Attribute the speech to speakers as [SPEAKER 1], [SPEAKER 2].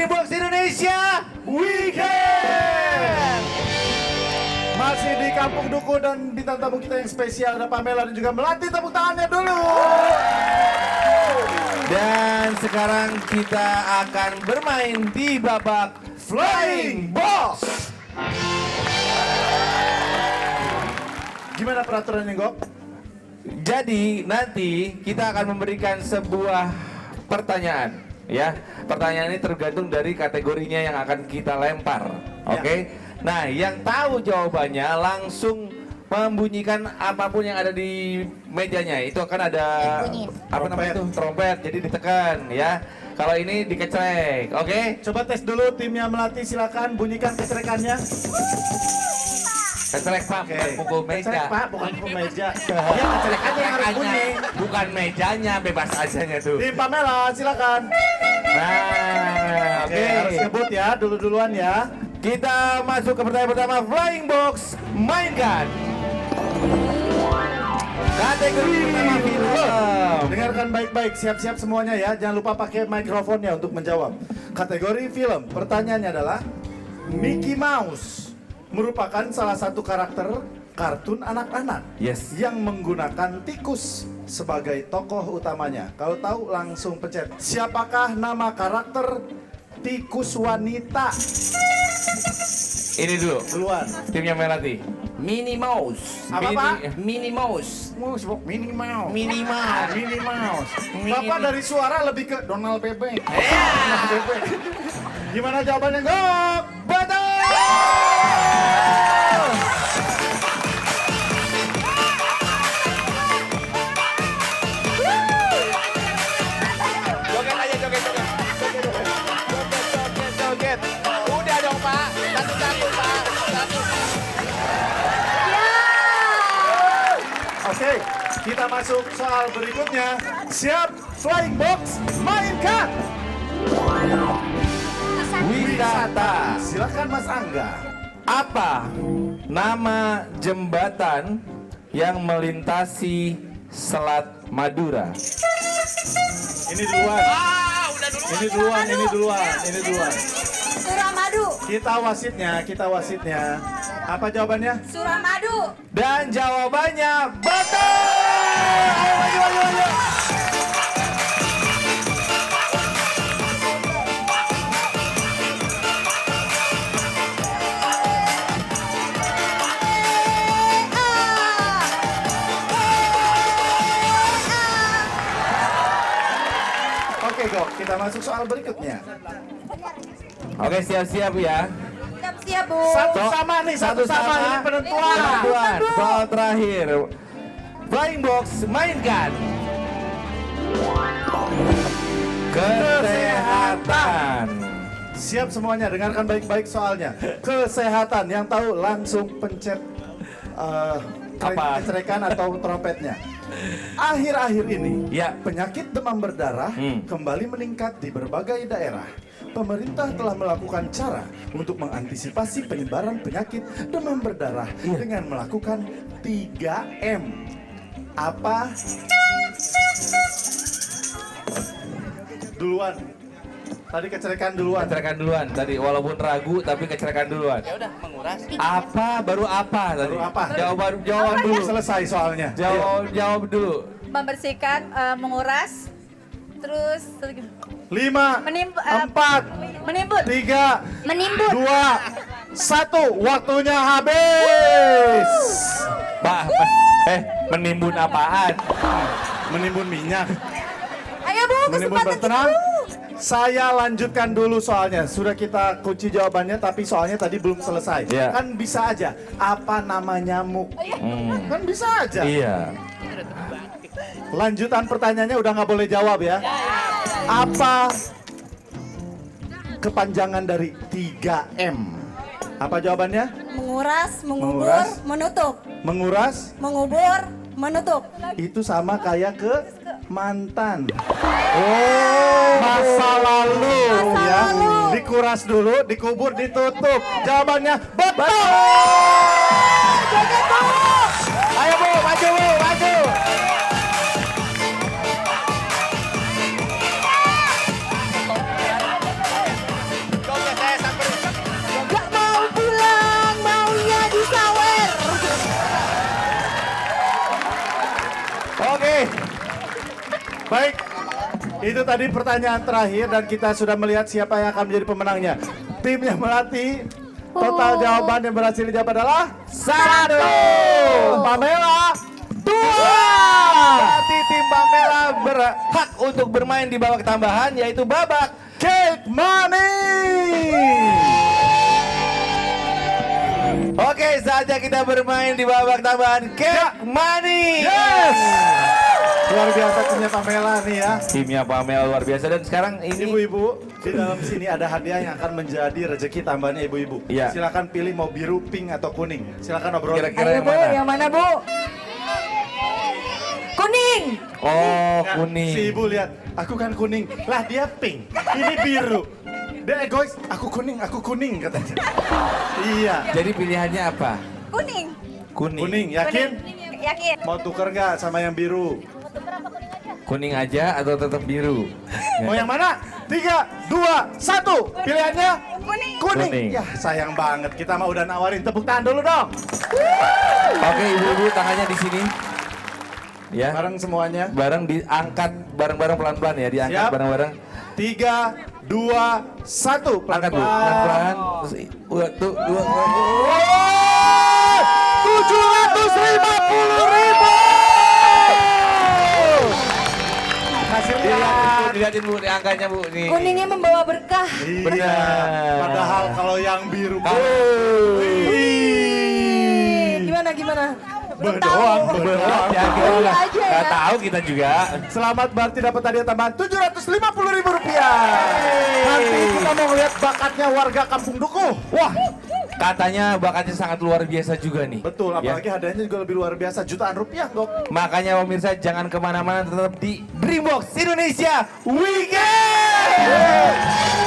[SPEAKER 1] Box Indonesia Weekend. Masih di Kampung Duku dan bintang tamu kita yang spesial ada Pamela dan juga Melati, tepuk tangannya dulu.
[SPEAKER 2] Dan sekarang kita akan bermain di babak Flying Box.
[SPEAKER 1] Gimana peraturannya, Gok?
[SPEAKER 2] Jadi nanti kita akan memberikan sebuah pertanyaan, ya. Pertanyaan ini tergantung dari kategorinya yang akan kita lempar. Oke? Nah, yang tahu jawabannya langsung membunyikan apapun yang ada di mejanya. Itu akan ada apa namanya itu? Trompet. Jadi ditekan, ya. Kalau ini dikecrek, oke?
[SPEAKER 1] Coba tes dulu timnya Melati, silakan bunyikan kecrekannya.
[SPEAKER 2] Kecrek Pak, bukan pukul meja.
[SPEAKER 1] Kecrek Pak, bukan pukul meja. Ya kecrekannya yang harus bunyi.
[SPEAKER 2] Bukan mejanya, bebas ajanya tuh.
[SPEAKER 1] Tim Pamela, silakan.
[SPEAKER 2] Nah,
[SPEAKER 1] Oke, harus ngebut ya, duluan ya.
[SPEAKER 2] Kita masuk ke pertanyaan pertama, Flying Box, mainkan. Kategori pertama film.
[SPEAKER 1] Dengarkan baik-baik, siap-siap semuanya ya. Jangan lupa pakai mikrofonnya untuk menjawab. Kategori film, pertanyaannya adalah Mickey Mouse merupakan salah satu karakter kartun anak-anak yang menggunakan tikus sebagai tokoh utamanya. Kalau tahu langsung pencet. Siapakah nama karakter tikus wanita?
[SPEAKER 2] Ini dulu.
[SPEAKER 1] Duluan.
[SPEAKER 2] Timnya Melati. Minnie Mouse.
[SPEAKER 1] Apa, Pak?
[SPEAKER 2] Minnie Mouse.
[SPEAKER 1] Minnie Mouse.
[SPEAKER 2] Minnie Mouse.
[SPEAKER 1] Minnie Mouse.
[SPEAKER 2] Minnie
[SPEAKER 1] Bapak dari suara lebih ke Donald Bebek. Donald Bebek. Gimana jawabannya, Gok?
[SPEAKER 2] Betul! Joget aja, joget. Joget. Udah dong, Pak. Satu-satu, Pak. Satu.
[SPEAKER 1] Oke, kita masuk soal berikutnya. Siap, Flying Box, mainkan.
[SPEAKER 2] Wisata.
[SPEAKER 1] Silakan Mas Angga.
[SPEAKER 2] Apa nama jembatan yang melintasi Selat Madura?
[SPEAKER 1] Ini duluan. Ini duluan.
[SPEAKER 3] Suramadu.
[SPEAKER 1] Kita wasitnya. Apa jawabannya?
[SPEAKER 3] Suramadu.
[SPEAKER 2] Dan jawabannya betul. Ayo maju.
[SPEAKER 1] Oke, Gok, kita masuk soal berikutnya.
[SPEAKER 2] Oke, siap-siap ya.
[SPEAKER 3] Siap, Bu.
[SPEAKER 1] Satu sama ini penentuan.
[SPEAKER 2] Soal terakhir. Flying Box, mainkan. Kesehatan.
[SPEAKER 1] Siap semuanya, dengarkan baik-baik soalnya. Kesehatan, yang tahu langsung pencet kecrekan atau trompetnya. Akhir-akhir ini, penyakit demam berdarah kembali meningkat di berbagai daerah. Pemerintah telah melakukan cara untuk mengantisipasi penyebaran penyakit demam berdarah dengan melakukan 3M. Apa? Duluan. Tadi kecrekan duluan.
[SPEAKER 2] Kecrekan duluan tadi, walaupun ragu tapi kecrekan duluan.
[SPEAKER 3] Ya udah, menguras.
[SPEAKER 2] Apa baru apa tadi?
[SPEAKER 1] Baru apa?
[SPEAKER 2] Jawaban dulu.
[SPEAKER 1] Selesai soalnya.
[SPEAKER 2] Jawab dulu.
[SPEAKER 3] Membersihkan, menguras, terus
[SPEAKER 1] 5, 4,
[SPEAKER 3] menimbun.
[SPEAKER 1] 3,
[SPEAKER 3] Menimbun.
[SPEAKER 1] 2, 1, waktunya habis.
[SPEAKER 2] Pak, menimbun apaan?
[SPEAKER 1] Menimbun minyak.
[SPEAKER 3] Ayo, Bu,
[SPEAKER 1] Menimbun
[SPEAKER 3] kesempatan
[SPEAKER 1] tenang.
[SPEAKER 3] Bu.
[SPEAKER 1] Saya lanjutkan dulu soalnya. Sudah kita kunci jawabannya, tapi soalnya tadi belum selesai. Kan bisa aja. Apa nama nyamuk? Kan bisa aja.
[SPEAKER 2] Iya.
[SPEAKER 1] Lanjutan pertanyaannya udah nggak boleh jawab ya. Apa kepanjangan dari 3M? Apa jawabannya?
[SPEAKER 3] Menguras, mengubur,
[SPEAKER 1] Menguras.
[SPEAKER 3] menutup.
[SPEAKER 1] Menguras.
[SPEAKER 3] Mengubur, menutup.
[SPEAKER 1] Itu sama kayak ke mantan. Oh, masa lalu ya. Dikuras dulu, dikubur, ditutup. Jawabannya betul.
[SPEAKER 2] Ayo Bu, maju Bu, maju.
[SPEAKER 1] Itu tadi pertanyaan terakhir dan kita sudah melihat siapa yang akan menjadi pemenangnya. Timnya Melati, total jawaban yang berhasil dijawab adalah 1. Pamela 2.
[SPEAKER 2] Berarti tim Pamela berhak untuk bermain di babak tambahan yaitu babak
[SPEAKER 1] Cake Money.
[SPEAKER 2] Oke, saatnya kita bermain di babak tambahan Cake Money.
[SPEAKER 1] Yes. Luar biasa timnya Pamela nih ya.
[SPEAKER 2] Timnya Pamela luar biasa dan sekarang ini
[SPEAKER 1] Ibu-ibu, di dalam sini ada hadiah yang akan menjadi rezeki tambahannya ibu-ibu.
[SPEAKER 2] Iya.
[SPEAKER 1] Silakan pilih mau biru, pink atau kuning. Silakan obrol.
[SPEAKER 2] Kira-kira
[SPEAKER 3] Ayo
[SPEAKER 2] yang
[SPEAKER 3] Bu,
[SPEAKER 2] mana?
[SPEAKER 3] yang mana Bu? Kuning.
[SPEAKER 2] Oh,
[SPEAKER 1] Nah,
[SPEAKER 2] kuning.
[SPEAKER 1] Si ibu lihat, aku kan kuning. Lah dia pink, ini biru. Dia egois, aku kuning katanya. Iya.
[SPEAKER 2] Jadi pilihannya apa?
[SPEAKER 3] Kuning.
[SPEAKER 2] Kuning.
[SPEAKER 1] Yakin?
[SPEAKER 3] Kuning. Yakin.
[SPEAKER 1] Mau tuker nggak sama yang biru?
[SPEAKER 2] Kuning aja atau tetap biru?
[SPEAKER 1] Mau yang mana? 3, 2, 1. Pilihannya?
[SPEAKER 3] Kuning.
[SPEAKER 1] Kuning.
[SPEAKER 2] Kuning.
[SPEAKER 1] Ya sayang banget, kita mah udah nawarin. Tepuk tangan dulu dong.
[SPEAKER 2] Oke, ibu-ibu tangannya di sini. Ya.
[SPEAKER 1] Bareng semuanya.
[SPEAKER 2] Bareng diangkat bareng-bareng pelan-pelan ya, diangkat
[SPEAKER 1] Siap.
[SPEAKER 2] bareng-bareng.
[SPEAKER 1] 3, 2, 1.
[SPEAKER 2] Angkat Bu, pelan-pelan. Terus, satu, dua,
[SPEAKER 1] 750.000. Hasilnya.
[SPEAKER 2] Dilihatin Bu, di angkanya Bu nih.
[SPEAKER 3] Kuningnya membawa berkah.
[SPEAKER 1] Iya.
[SPEAKER 2] Benar.
[SPEAKER 1] Padahal kalau yang biru.
[SPEAKER 3] Gimana? Belum
[SPEAKER 1] Berdoang,
[SPEAKER 3] tahu.
[SPEAKER 1] berdoang.
[SPEAKER 2] Ya, kita
[SPEAKER 3] Boleh
[SPEAKER 2] nggak
[SPEAKER 3] aja ya.
[SPEAKER 2] nggak tahu kita juga.
[SPEAKER 1] Selamat berarti dapat hadiah tambahan Rp750.000. Nanti kita mau lihat bakatnya warga Kampung Dukuh.
[SPEAKER 2] Wah, katanya bakatnya sangat luar biasa juga nih.
[SPEAKER 1] Betul,
[SPEAKER 2] Ya.
[SPEAKER 1] apalagi hadiahnya juga lebih luar biasa, jutaan rupiah, Dok.
[SPEAKER 2] Makanya pemirsa jangan kemana-mana, tetap di Dreambox Indonesia Weekend.